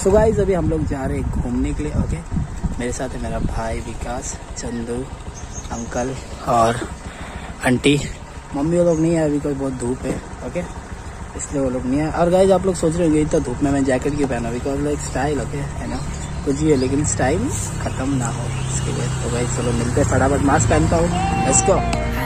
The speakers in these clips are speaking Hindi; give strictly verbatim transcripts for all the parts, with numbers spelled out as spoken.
सो गाइस अभी हम लोग जा रहे हैं घूमने के लिए। ओके, मेरे साथ है मेरा भाई विकास, चंदू, अंकल और आंटी। मम्मी वो लोग नहीं आए बिकॉज बहुत धूप है। ओके, इसलिए वो लोग नहीं आए। और गाइस आप लोग सोच रहे होंगे इतना धूप में मैं जैकेट क्यों पहना, बिकॉज लाइक स्टाइल ओके है ना, कुछ भी है लेकिन स्टाइल खत्म ना हो इसके लिए। तो गाइस चलो मिलते हैं, फटाफट मास्क पहनता हूँ, लेट्स गो।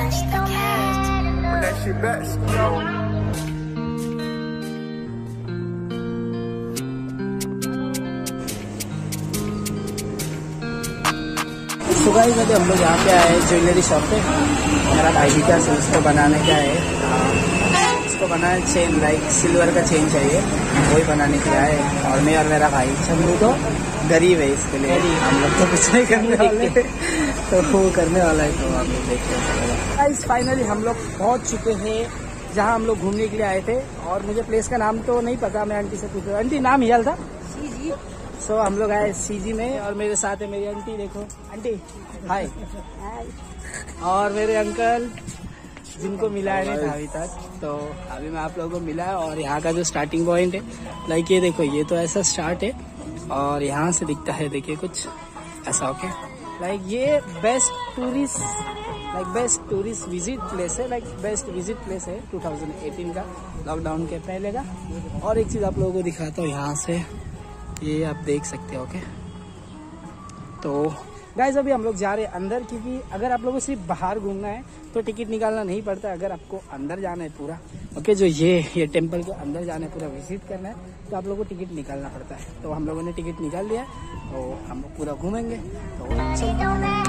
तो गाइस अभी हम लोग यहाँ पे आए ज्वेलरी शॉप पे। मेरा भाई भी क्या है उसको बनाने का है, उसको बनाने चेन लाइक सिल्वर का चेन चाहिए, वही बनाने के लिए आए। और मैं और मेरा भाई चंदू तो गरीब है, इसके लिए हम लोग तो कुछ नहीं करने वाले तो वो करने वाला है, तो हम लोग देखते हैं। गाइस फाइनली हम लोग पहुँच चुके हैं जहाँ हम लोग घूमने के लिए आए थे। और मुझे प्लेस का नाम तो नहीं पता, मैं आंटी से पूछ रहा हूँ। आंटी नाम हियाल था सीजी। सो so, हम लोग आए सीजी में और मेरे साथ है मेरी आंटी। देखो आंटी हाय। और मेरे अंकल जिनको मिला नहीं था अभी तक, तो अभी मैं आप लोगों को मिला है। और यहाँ का जो स्टार्टिंग पॉइंट है लाइक ये देखो, ये तो ऐसा स्टार्ट है और यहाँ से दिखता है देखिए कुछ ऐसा। ओके लाइक ये best tourist like best tourist visit place है, लाइक बेस्ट विजिट प्लेस है टू थाउजेंड एटीन का, लॉकडाउन के पहले का। और एक चीज़ आप लोगों को दिखाता हूँ, यहाँ से ये आप देख सकते हो। ओके तो गाइस अभी हम लोग जा रहे हैं अंदर, क्योंकि अगर आप लोगों को सिर्फ बाहर घूमना है तो टिकट निकालना नहीं पड़ता। अगर आपको अंदर जाना है पूरा ओके, जो ये ये टेम्पल के अंदर जाना है, पूरा विजिट करना है, तो आप लोगों को टिकट निकालना पड़ता है। तो हम लोगों ने टिकट निकाल लिया, तो हम लोग पूरा घूमेंगे। तो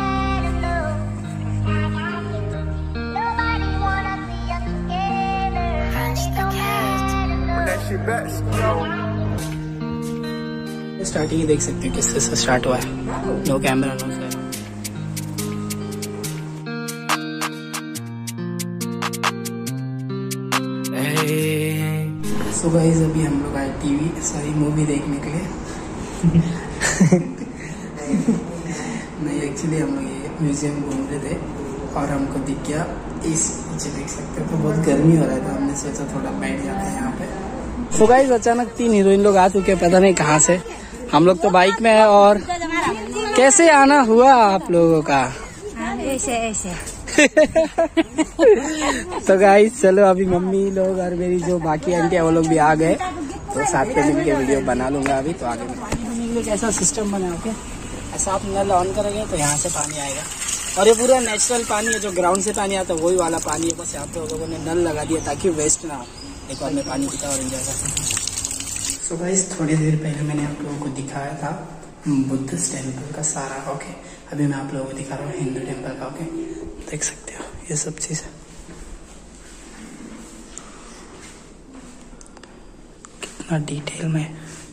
स्टार्टिंग ही देख सकते हैं किससे से स्टार्ट हुआ है। No camera no sir. So guys अभी हम लोग आए टीवी सॉरी मूवी देखने के लिए नहीं एक्चुअली हम लोग ये म्यूजियम घूम रहे थे और हमको दिख गया इस पीछे देख सकते हो, तो बहुत गर्मी हो रहा था, हमने सोचा थोड़ा बैठ जाते हैं यहाँ पे। सो गाइस अचानक तीन हीरोइन लोग आ चुके हैं, पता नहीं कहाँ से। हम लोग तो बाइक में है। और कैसे आना हुआ आप लोगों का? ऐसे ऐसे तो गाइस चलो अभी मम्मी लोग और मेरी जो बाकी आंटी है वो लोग भी आ गए, तो साथ में मिलकर वीडियो बना लूंगा अभी। तो आगे पानी भरने के लिए कैसा सिस्टम बना है ओके, ऐसा आप नल ऑन करेंगे तो यहाँ से पानी आएगा। और ये पूरा नेचुरल पानी है, जो ग्राउंड से पानी आता है वही वाला पानी है, बस यहाँ पे लोगों ने नल लगा दिया ताकि वेस्ट ना हो। एक और में पानी पीता और एंजॉय कर सकते। सो गाइस थोड़ी देर पहले मैंने आप लोगों को दिखाया था बुद्धिस्ट टेम्पल का सारा। ओके अभी मैं आप लोगों को दिखा रहा हूँ हिंदू टेम्पल का। ओके देख सकते हो ये सब चीज़ कितना डिटेल में,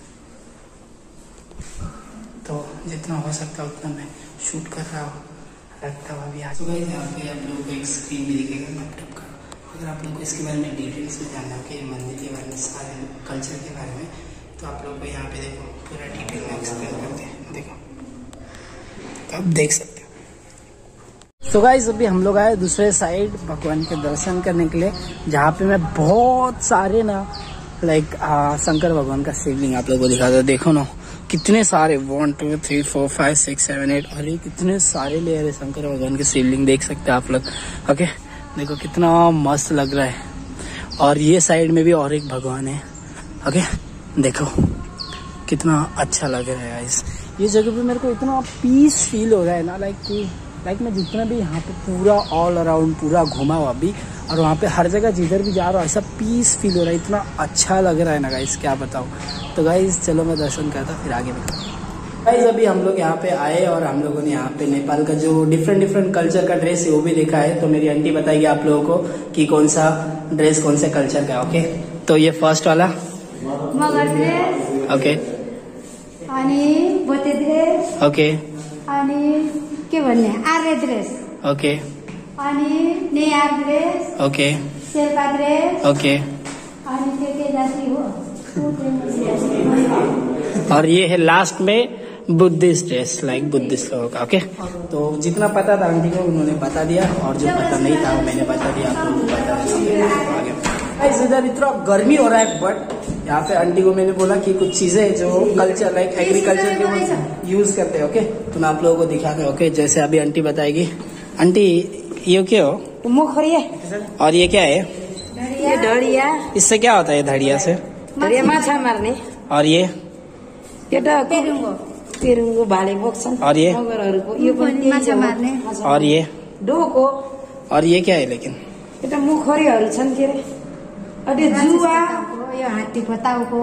तो जितना हो सकता है उतना मैं शूट कर रहा हूँ, रखता हुआ भी। आज गाइस यहाँ पे आप लोगों को एक स्क्रीन भी दिखेगा लैपटॉप का। अगर आप लोग को इसके बारे में डिटेल्स में जानना हो कि मंदिर के बारे में, सारे कल्चर के बारे में, तो आप लोग को यहाँ पे देखो पूरा डिटेल में एक्सप्लेन करते हैं। देखो तो आप देख सकते हो। तो गाइस अभी हम लोग आए दूसरे साइड भगवान के दर्शन करने के लिए, जहाँ पे मैं बहुत सारे ना लाइक शंकर भगवान का शिवलिंग आप लोगों को दिखा था। देखो ना कितने सारे, one two three four five six seven eight, और ये कितने सारे लेयर है शंकर भगवान के शिवलिंग, देख सकते हैं आप लोग। ओके देखो कितना मस्त लग रहा है। और ये साइड में भी और एक भगवान है। ओके देखो कितना अच्छा लग रहा है गाइस। ये जगह पे मेरे को इतना पीस फील हो रहा है ना, लाइक लाइक मैं जितना भी यहाँ पे पूरा ऑल अराउंड पूरा घुमा हुआ अभी, और वहाँ पे हर जगह जिधर भी जा रहा हूँ ऐसा पीस फील हो रहा है, इतना अच्छा लग रहा है ना गाइस, क्या बताऊँ। तो गाइस चलो मैं दर्शन करता फिर आगे बढ़ता हूँ। गाइस अभी हम लोग यहाँ पे आए और हम लोगों ने यहाँ पे नेपाल का जो डिफरेंट डिफरेंट कल्चर का ड्रेस है वो भी देखा है। तो मेरी आंटी बताएगी आप लोगों को कि कौन सा ड्रेस कौन से कल्चर का। ओके तो ये फर्स्ट वाला मगर ड्रेस, ओके आणि बोते ड्रेस, ओके आणि के भन्ने आर्य ड्रेस, ओके आणि Newar dress, okay Sherpa dress, okay आणि ते के जाती हो। और ये है लास्ट में बुद्धिस्ट ड्रेस, लाइक बुद्धिस्ट लोगों का। ओके तो जितना पता था आंटी को उन्होंने बता दिया, और जो पता नहीं था वो मैंने बता दिया, आप लोगों को बता दिया। इधर इतना गर्मी हो रहा है, बट यहाँ पे आंटी को मैंने बोला कि कुछ चीजें जो कल्चर लाइक एग्रीकल्चर के यूज करते हैं। ओके, तो मैं आप लोगों को दिखाता हूँ। ओके, जैसे अभी आंटी बताएगी। आंटी ये क्या हो? मुखरिया। और ये क्या है? ये ढड़िया। इससे क्या होता है धड़िया से? ढड़िया माछा मार्ने। और ये ये पेरुङ्गो पेरुङ्गो भाले बोक्छन्। और ये मगरहरूको यो पनि माछा मार्ने। और ये डोको। और ये क्या है लेकिन? ये त मुखरीहरू छन् के अरे। अनि जुवा। यो हात्तीको टाउको।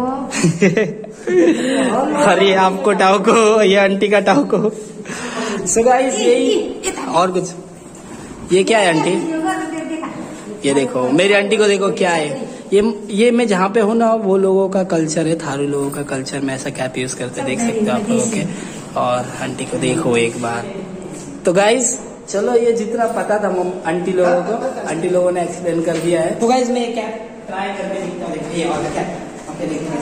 अरे आपको टाउको, ये आंटी का टाउको। सो गाइस यही और कुछ। ये क्या है आंटी? ये देखो मेरी आंटी को, देखो क्या है ये। ये मैं जहाँ पे हूँ ना, वो लोगों का कल्चर है, थारू लोगों का कल्चर में ऐसा कैप यूज करते, देख सकते हो आप लोगों के। और आंटी को देखो एक बार। तो गाइस चलो, ये जितना पता था मम आंटी लोगों को, आंटी लोगों ने एक्सप्लेन कर दिया है। तो गाइस मैं ये कैप ट्राई करके दिखता हूँ। देखिए ये वाला कैप, ओके देखिए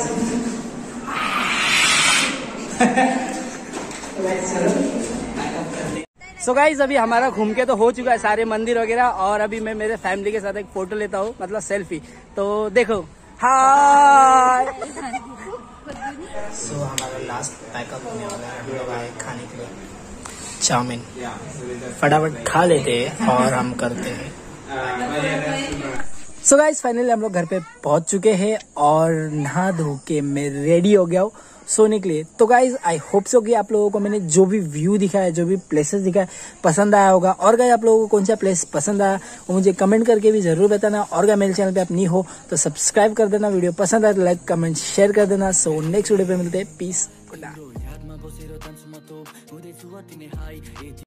सो so गाइज अभी हमारा घूम के तो हो चुका है सारे मंदिर वगैरह, और अभी मैं मेरे फैमिली के साथ एक फोटो लेता हूँ, मतलब सेल्फी। तो देखो, हाय। सो हमारा लास्ट पैकअप होने वाला है, हम लोग आए खाने के लिए चाउमीन। फटाफट खा लेते हैं और हम करते हैं। सो गाइज फाइनली हम लोग घर पे पहुंच चुके हैं और नहा धो के मैं रेडी हो गया हूँ सोने के लिए। तो गाइज आई होप सो कि आप लोगों को मैंने जो भी व्यू दिखाया, जो भी प्लेसेस दिखाया पसंद आया होगा। और गाइज आप लोगों को कौन सा प्लेस पसंद आया वो मुझे कमेंट करके भी जरूर बताना। और गाइज मेरे चैनल पे आप नहीं हो तो सब्सक्राइब कर देना, वीडियो पसंद आए तो लाइक कमेंट शेयर कर देना। सो नेक्स्ट वीडियो पे मिलते हैं। Peace, good night.